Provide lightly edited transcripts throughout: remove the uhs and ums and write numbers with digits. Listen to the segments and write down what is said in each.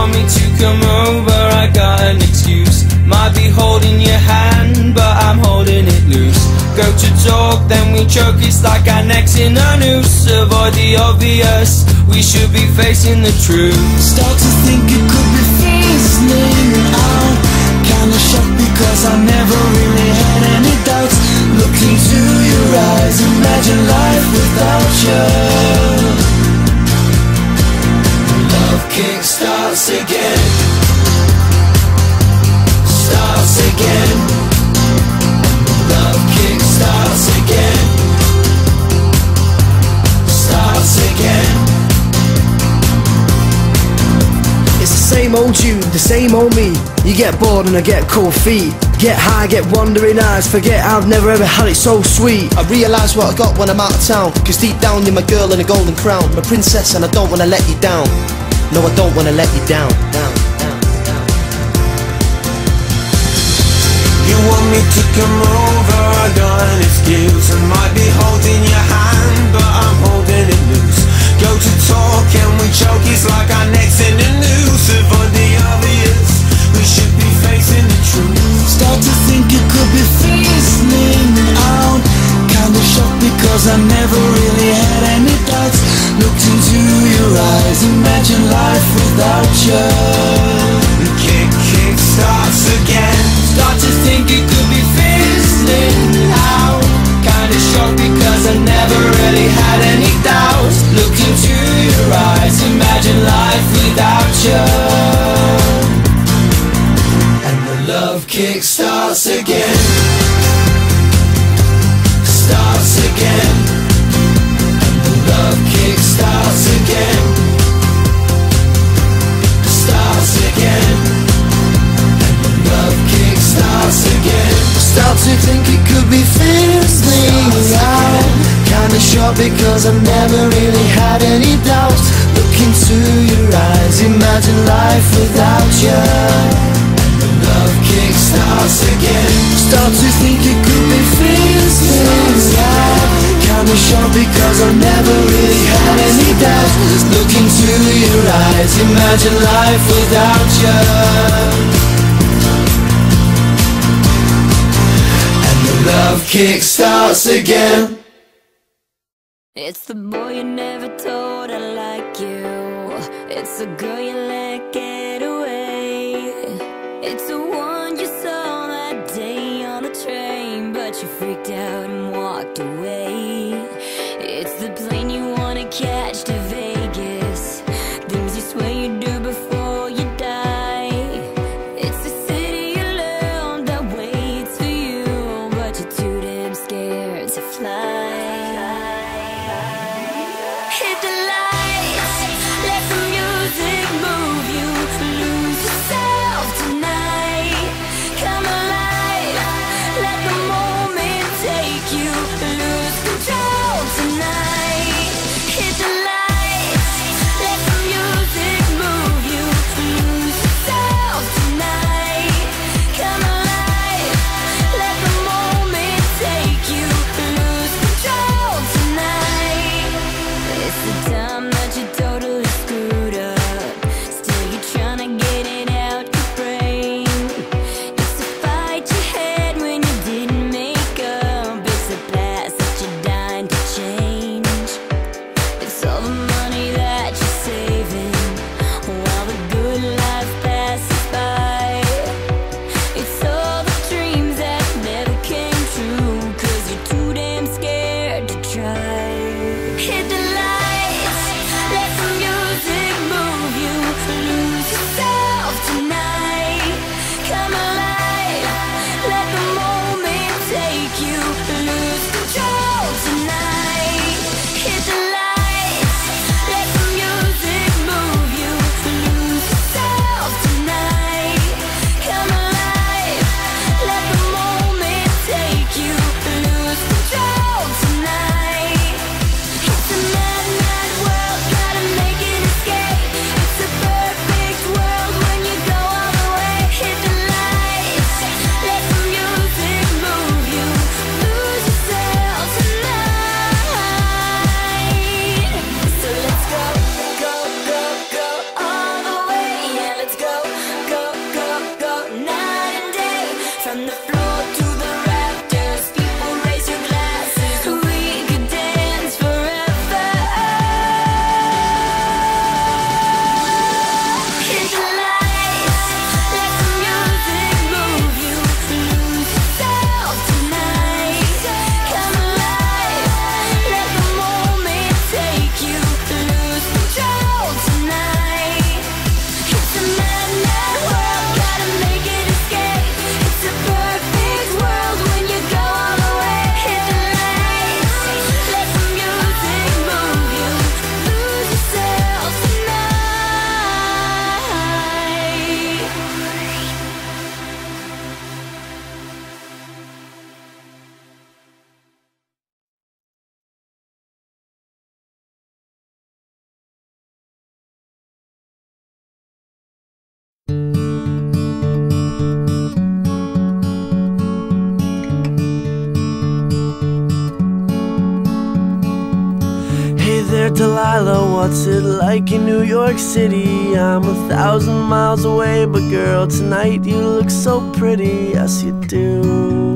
want me to come over, I got an excuse. Might be holding your hand, but I'm holding it loose. Go to talk, then we choke, it's like our necks in a noose. Avoid the obvious, we should be facing the truth. Start to think it could be fizzling out. Kinda shocked because I never really had any doubts. Look into your eyes, imagine life without you. Love kickstarts again. Starts again. Love kickstarts again. Starts again. It's the same old you, the same old me. You get bored and I get cold feet. Get high, get wandering eyes. Forget I've never ever had it so sweet. I realise what I got when I'm out of town. Cause deep down you're my girl in a golden crown. My princess and I don't wanna let you down. No, I don't wanna let you down. You want me to come over, I got an excuse. I might be holding your hand, but I'm holding it loose. Go to talk and we choke, it's like our necks in a noose. Avoid the obvious, we should be facing the truth. Start to think it could be fizzling out. Kinda shocked because I never really had any doubts. Looked into your eyes, imagine life without you. The kick starts again. Start to think it could be fizzling out. Kinda shocked because I never really had any doubts. Look into your eyes, imagine life without you. And the love kick starts again. Starts again. And the love kick starts again. Starts again. Love kickstarts again. Start to think it could be fizzling out. Kinda shocked because I've never really had any doubts. Look into your eyes, imagine life without you. Love kickstarts again. Start to think it could be fizzling out. Kinda shocked because I've never really had any doubts. Look into your eyes, imagine life without you. Love kickstarts again. It's the boy you never told I like you. It's the girl you let get away. It's the one you saw that day on the train, but you freaked out and walked away. It's the plane you wanna catch to Vegas. Things you swear you do before you die. It's the city you love that waits for you, but you're too damn scared to fly. Hit the lights, let the music move you. Lose yourself tonight. Come alive, let the moment take you. Lose control tonight. Delilah, what's it like in New York City? I'm 1,000 miles away, but girl, tonight you look so pretty, yes you do.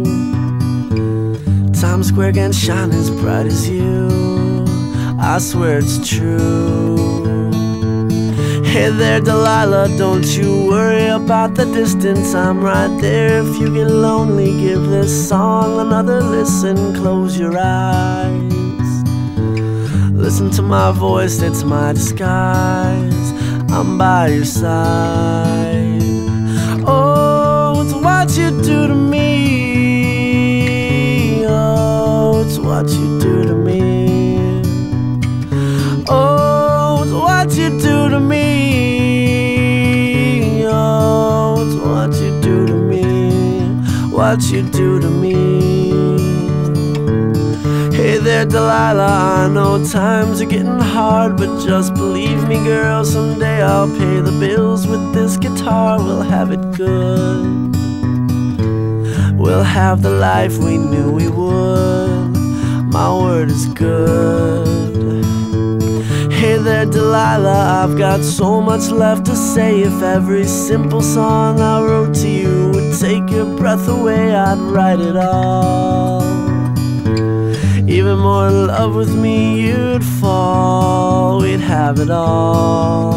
Times Square can't shine as bright as you, I swear it's true. Hey there Delilah, don't you worry about the distance, I'm right there if you get lonely. Give this song another listen, close your eyes. Listen to my voice, it's my disguise, I'm by your side. Oh, it's what you do to me. Oh, it's what you do to me. Oh, it's what you do to me. Oh, it's what you do to me. What you do to me. Hey there Delilah, I know times are getting hard, but just believe me girl, someday I'll pay the bills with this guitar. We'll have it good, we'll have the life we knew we would, my word is good. Hey there Delilah, I've got so much left to say. If every simple song I wrote to you would take your breath away, I'd write it all. Even more in love with me you'd fall, we'd have it all.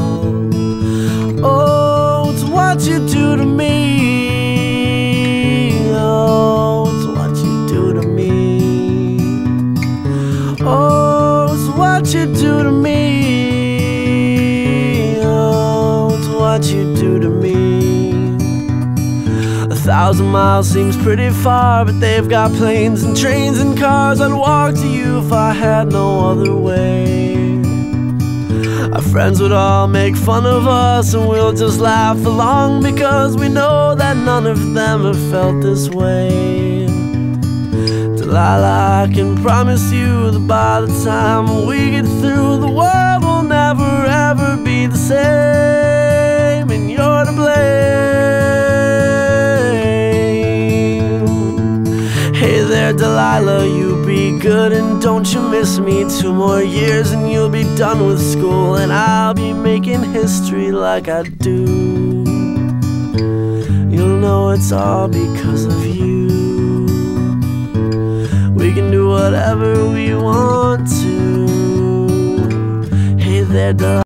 Oh, it's what you do to me. Oh, it's what you do to me. Oh, it's what you do to me. Oh, it's what you do to me. 1,000 miles seems pretty far, but they've got planes and trains and cars. I'd walk to you if I had no other way. Our friends would all make fun of us and we'll just laugh along, because we know that none of them have felt this way. Delilah, I can promise you that by the time we get through, the world will never ever be the same, and you're to blame. Hey there Delilah, you be good and don't you miss me. 2 more years and you'll be done with school, and I'll be making history like I do. You'll know it's all because of you. We can do whatever we want to. Hey there Delilah.